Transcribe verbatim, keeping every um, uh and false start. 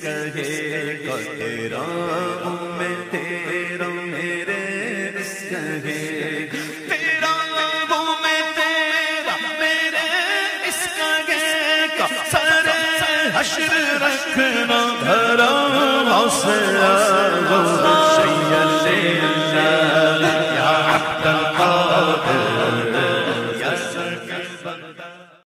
कहेगा तेरा मैं तेरा मेरे इस कहेगा तेरा हूँ मैं तेरा मेरे इस कहेगा सारे हश्र रखना भरा हौसला